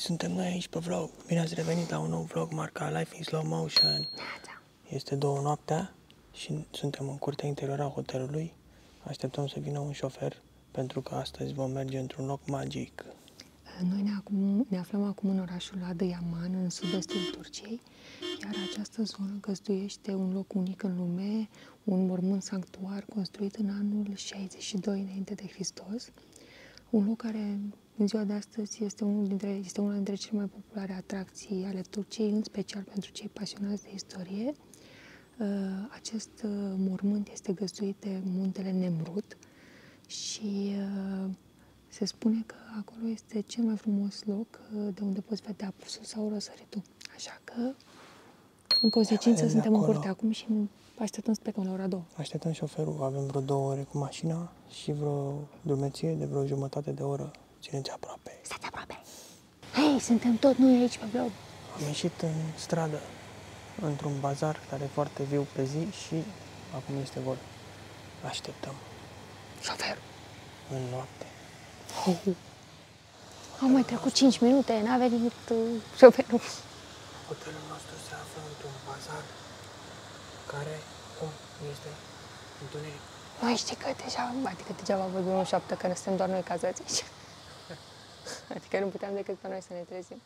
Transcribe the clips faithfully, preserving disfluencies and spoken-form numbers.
suntem noi aici pe vlog. Bine ați revenit la un nou vlog marcat Life in Slow Motion. Este două noaptea și suntem în curtea interioară a hotelului. Așteptăm să vină un șofer pentru că astăzi vom merge într-un loc magic. Noi ne, acum, ne aflăm acum în orașul Adıyaman, în sud-estul Turciei, iar această zonă găzduiește un loc unic în lume, un mormânt sanctuar construit în anul șaizeci și doi înainte de Hristos. Un loc care, în ziua de astăzi, este, unul dintre, este una dintre cele mai populare atracții ale Turciei, în special pentru cei pasionați de istorie. Acest mormânt este găzduit de muntele Nemrut și se spune că acolo este cel mai frumos loc de unde poți vedea apusul sau răsăritul. Așa că, în consecință, suntem în curte acum și așteptăm să plecăm la ora două. Așteptăm șoferul, avem vreo două ore cu mașina și vreo drumeție de vreo jumătate de oră. Țineți aproape. Stați aproape! Hei, suntem tot noi aici pe vlog. Am ieșit în stradă, într-un bazar care e foarte viu pe zi și acum este gol. Așteptăm. Șoferul. În noapte. Oh. Au mai trecut cinci minute, n-a venit uh, șoferul. Hotelul nostru se află într-un bazar care, cum este, întuneric. Noi știi că deja, adică degeaba vorbim în șoaptă, că ne suntem doar noi cazați aici. Adică nu puteam decât pe noi să ne trezim.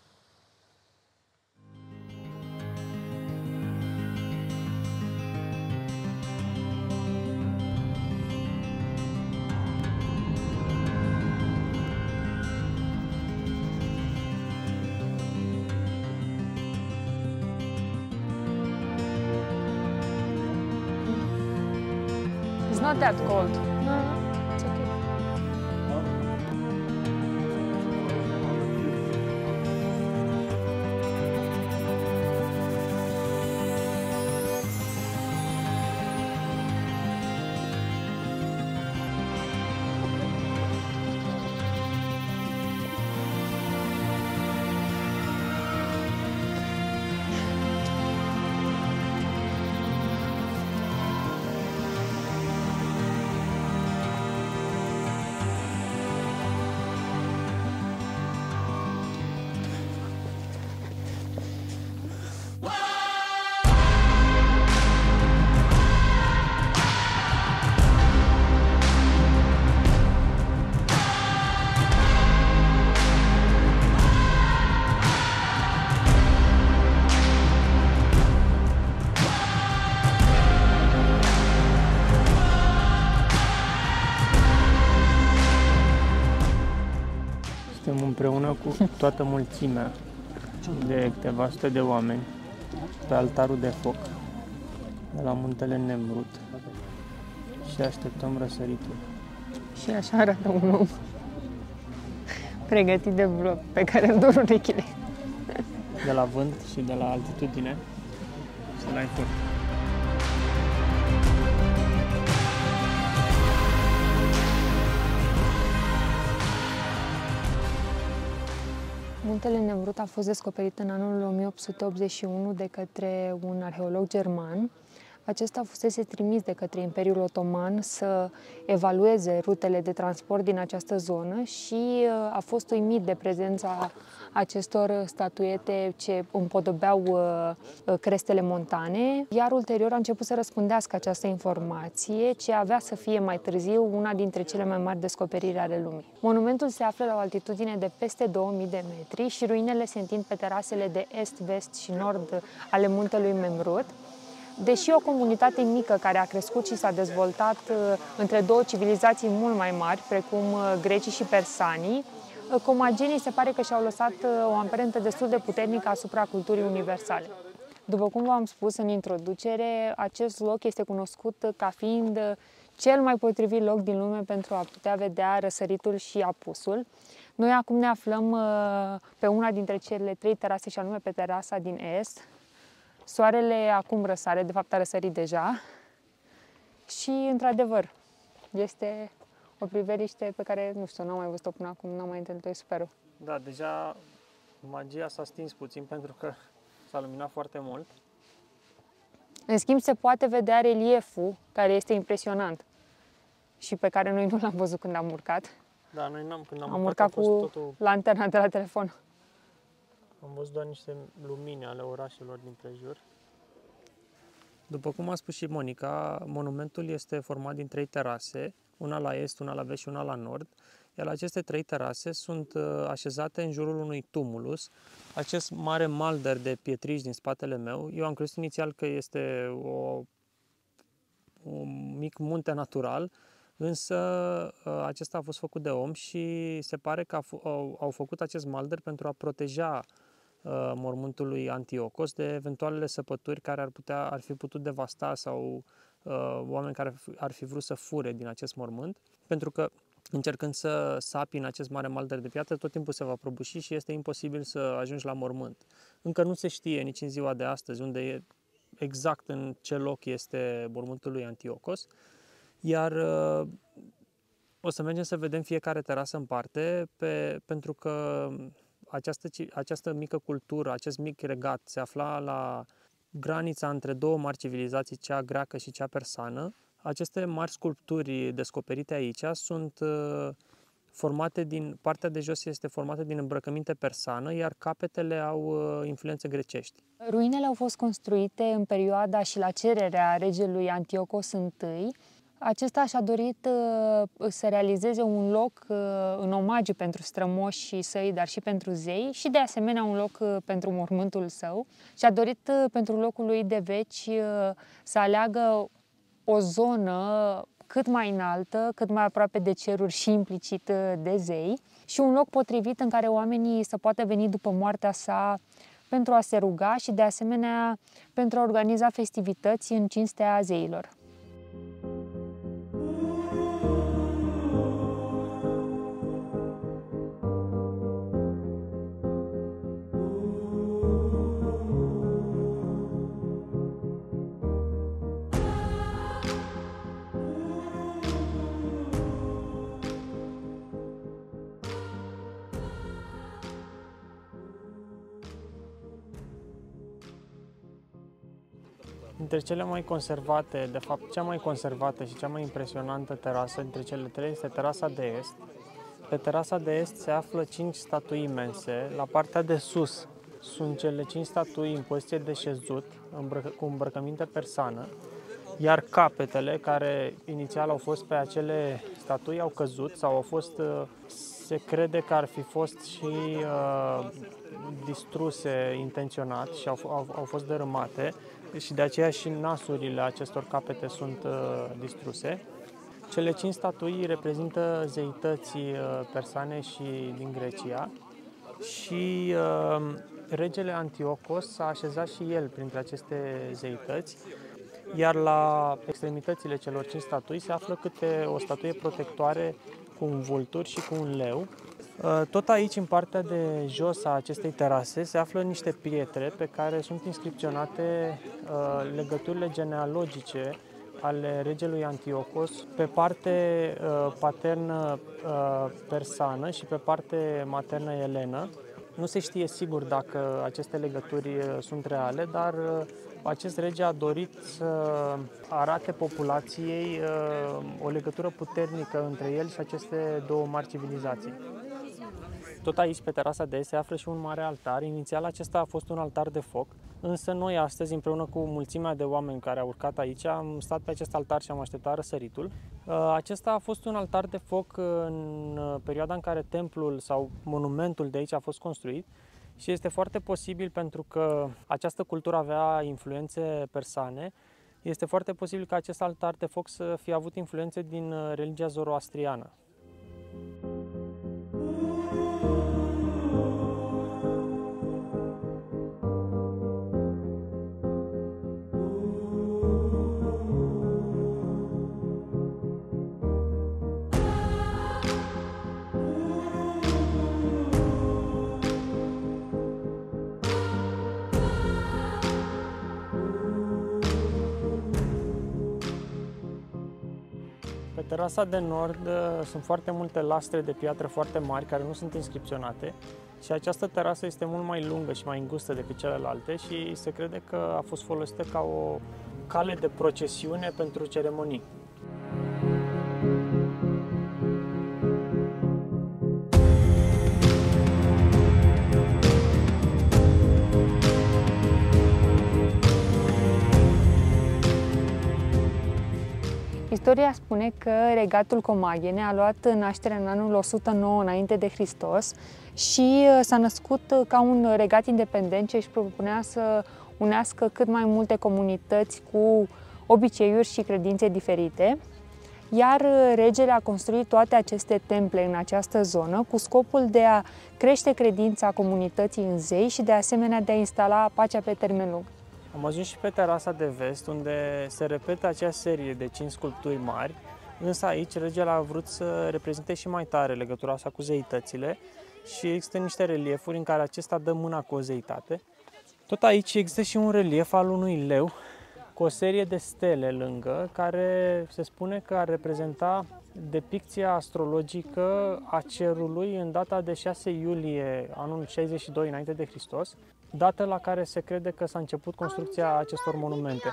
It's not that cold. No, no, it's okay. Suntem împreună cu toată mulțimea de câteva sute de oameni pe altarul de foc de la muntele Nemrut și așteptăm răsăritul. Și așa arată un om pregătit de vlog, pe care îl dor urechile. De la vânt și de la altitudine să-l ai furt. Muntele Nemrut a fost descoperit în anul o mie opt sute optzeci și unu de către un arheolog german. Acesta fusese trimis de către Imperiul Otoman să evalueze rutele de transport din această zonă și a fost uimit de prezența acestor statuete ce împodobeau crestele montane, iar ulterior a început să răspândească această informație, ce avea să fie mai târziu una dintre cele mai mari descoperiri ale lumii. Monumentul se află la o altitudine de peste două mii de metri și ruinele se întind pe terasele de est, vest și nord ale muntelui Nemrut. Deși o comunitate mică care a crescut și s-a dezvoltat între două civilizații mult mai mari, precum grecii și persanii, comagenii se pare că și-au lăsat o amprentă destul de puternică asupra culturii universale. După cum v-am spus în introducere, acest loc este cunoscut ca fiind cel mai potrivit loc din lume pentru a putea vedea răsăritul și apusul. Noi acum ne aflăm pe una dintre cele trei terase, și anume pe terasa din est. Soarele acum răsare, de fapt a răsărit deja și, într-adevăr, este o priveliște pe care, nu știu, n-am mai văzut-o până acum, n-am mai întâlnit-o, e superul. Da, deja magia s-a stins puțin pentru că s-a luminat foarte mult. În schimb, se poate vedea relieful, care este impresionant și pe care noi nu l-am văzut când am urcat. Da, noi n-am, când am, am urcat, urcat cu totul... lanterna de la telefon. Am văzut doar niște lumini ale orașelor din prejur. După cum a spus și Monica, monumentul este format din trei terase, una la est, una la vest și una la nord, iar aceste trei terase sunt așezate în jurul unui tumulus. Acest mare malder de pietriș din spatele meu, eu am crezut inițial că este o, un mic munte natural, însă acesta a fost făcut de om și se pare că au, au făcut acest malder pentru a proteja mormântul lui Antiochos de eventualele săpături care ar, putea, ar fi putut devasta sau uh, oameni care ar fi vrut să fure din acest mormânt, pentru că încercând să sapi în acest mare malder de piatră, tot timpul se va prăbuși și este imposibil să ajungi la mormânt. Încă nu se știe nici în ziua de astăzi unde e exact în ce loc este mormântul lui Antiochos, iar uh, o să mergem să vedem fiecare terasă în parte, pe, pentru că Această, această mică cultură, acest mic regat se afla la granița între două mari civilizații, cea greacă și cea persană. Aceste mari sculpturi descoperite aici sunt formate din, partea de jos este formată din îmbrăcăminte persană, iar capetele au influențe grecești. Ruinele au fost construite în perioada și la cererea regelui Antiochos I. Acesta și-a dorit uh, să realizeze un loc uh, în omagiu pentru strămoșii săi, dar și pentru zei și de asemenea un loc uh, pentru mormântul său. Și-a dorit uh, pentru locul lui de veci uh, să aleagă o zonă cât mai înaltă, cât mai aproape de ceruri și implicit uh, de zei și un loc potrivit în care oamenii să poată veni după moartea sa pentru a se ruga și de asemenea pentru a organiza festivități în cinstea zeilor. Dintre cele mai conservate, de fapt cea mai conservată și cea mai impresionantă terasă dintre cele trei este terasa de est. Pe terasa de est se află cinci statui imense. La partea de sus sunt cele cinci statui în poziție de șezut, cu îmbrăcăminte persană, iar capetele, care inițial au fost pe acele statui, au căzut sau au fost, se crede că ar fi fost și uh, distruse intenționat și au, au, au fost dărâmate. Și de aceea și nasurile acestor capete sunt uh, distruse. Cele cinci statui reprezintă zeități uh, persane și din Grecia și uh, regele Antiochos s-a așezat și el printre aceste zeități, iar la extremitățile celor cinci statui se află câte o statuie protectoare cu un vultur și cu un leu. Tot aici, în partea de jos a acestei terase, se află niște pietre pe care sunt inscripționate uh, legăturile genealogice ale regelui Antiochos pe parte uh, paternă uh, persană și pe parte maternă elenă. Nu se știe sigur dacă aceste legături sunt reale, dar uh, acest rege a dorit să arate populației uh, o legătură puternică între el și aceste două mari civilizații. Tot aici, pe terasa de est, se află și un mare altar. Inițial acesta a fost un altar de foc, însă noi astăzi, împreună cu mulțimea de oameni care au urcat aici, am stat pe acest altar și am așteptat răsăritul. Acesta a fost un altar de foc în perioada în care templul sau monumentul de aici a fost construit și este foarte posibil, pentru că această cultură avea influențe persane, este foarte posibil ca acest altar de foc să fie avut influențe din religia zoroastriană. Pe terasa de nord sunt foarte multe lastre de piatră foarte mari care nu sunt inscripționate și această terasă este mult mai lungă și mai îngustă decât celelalte și se crede că a fost folosită ca o cale de procesiune pentru ceremonii. Istoria spune că regatul Commagene a luat naștere în anul o sută nouă înainte de Hristos și s-a născut ca un regat independent ce își propunea să unească cât mai multe comunități cu obiceiuri și credințe diferite, iar regele a construit toate aceste temple în această zonă cu scopul de a crește credința comunității în zei și de asemenea de a instala pacea pe termen lung. Am ajuns și pe terasa de vest, unde se repetă acea serie de cinci sculpturi mari, însă aici regele a vrut să reprezinte și mai tare legătura sa cu zeitățile și există niște reliefuri în care acesta dă mâna cu o zeitate. Tot aici există și un relief al unui leu cu o serie de stele lângă, care se spune că ar reprezenta depicția astrologică a cerului în data de șase iulie anul șaizeci și doi înainte de Hristos, dată la care se crede că s-a început construcția acestor monumente.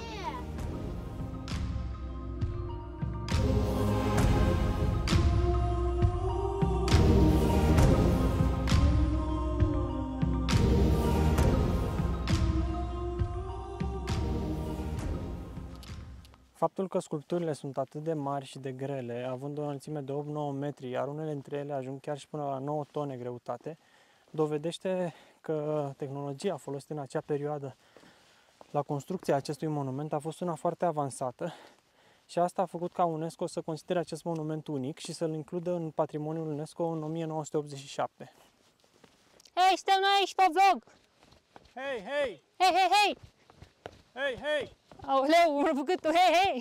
Faptul că sculpturile sunt atât de mari și de grele, având o înălțime de opt nouă metri, iar unele dintre ele ajung chiar și până la nouă tone greutate, dovedește că tehnologia folosită în acea perioadă la construcția acestui monument a fost una foarte avansată și asta a făcut ca UNESCO să considere acest monument unic și să-l includă în patrimoniul UNESCO în o mie nouă sute optzeci și șapte. Hei, suntem noi aici pe vlog! Hei, hei! Hei, hei, hei! Hei, hei! Aoleu, m-a făcut tu, hei, hei!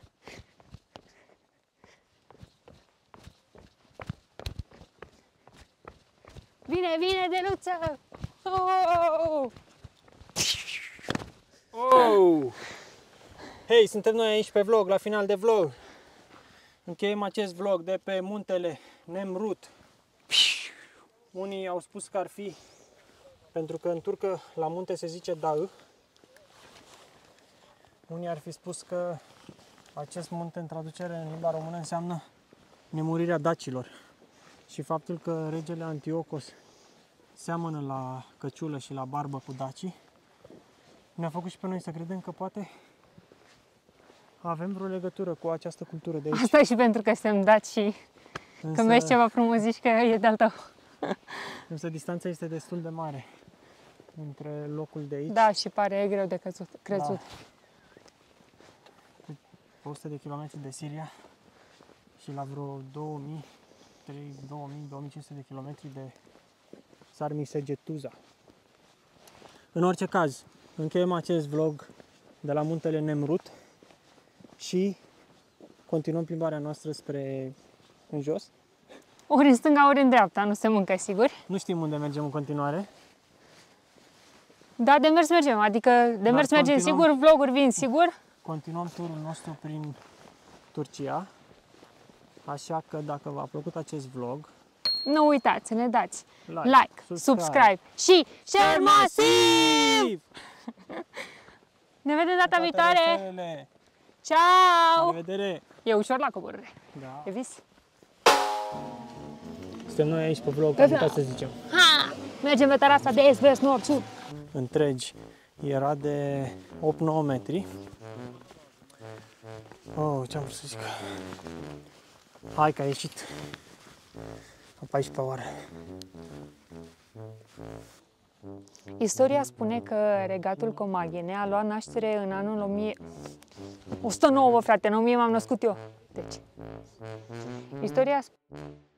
Vine, vine, Denuță! Oh! Oh! Hei, suntem noi aici pe vlog, la final de vlog. Încheiem acest vlog de pe muntele Nemrut. Unii au spus că ar fi, pentru că în turcă la munte se zice Dağ. Unii ar fi spus că acest munte în traducere în limba română înseamnă nemurirea dacilor. Și faptul că regele Antiochos seamănă la căciulă și la barbă cu dacii ne-a făcut și pe noi să credem că poate avem vreo legătură cu această cultură de aici. Asta și pentru că suntem daci și Însă, când vezi ceva frumos zici că e de-al tău. Însă distanța este destul de mare între locul de aici. Da, și pare greu de crezut. crezut. Da. o sută de kilometri de Siria și la vreo două mii, două mii, două mii cinci sute de kilometri de Sarmisegetuza. În orice caz, încheiem acest vlog de la muntele Nemrut și continuăm plimbarea noastră spre în jos. Ori în stânga, ori în dreapta, nu se mâncă, sigur. Nu știm unde mergem în continuare. Da, de mers mergem, adică de mers mergem sigur, vloguri vin sigur. Continuăm turul nostru prin Turcia, așa că dacă v-a plăcut acest vlog, nu uitați să ne dați like, like subscribe, subscribe și share masiv! Ne vedem data viitoare! rețelele. Ciao! La revedere! E ușor la coborâre. Da. E vis? Suntem noi aici pe vlog, Pe am vlog. uitat să zicem. Ha! Mergem pe terasa de est, vest, nord, sud. Întregi. Era de opt nouă metri. Oh, ce-am vrut să zic? Hai că a ieșit. Am paisprezece oară. Istoria spune că regatul Commagene a luat naștere în anul o mie... o sută nouă, frate, în o mie m-am născut eu. Deci, istoria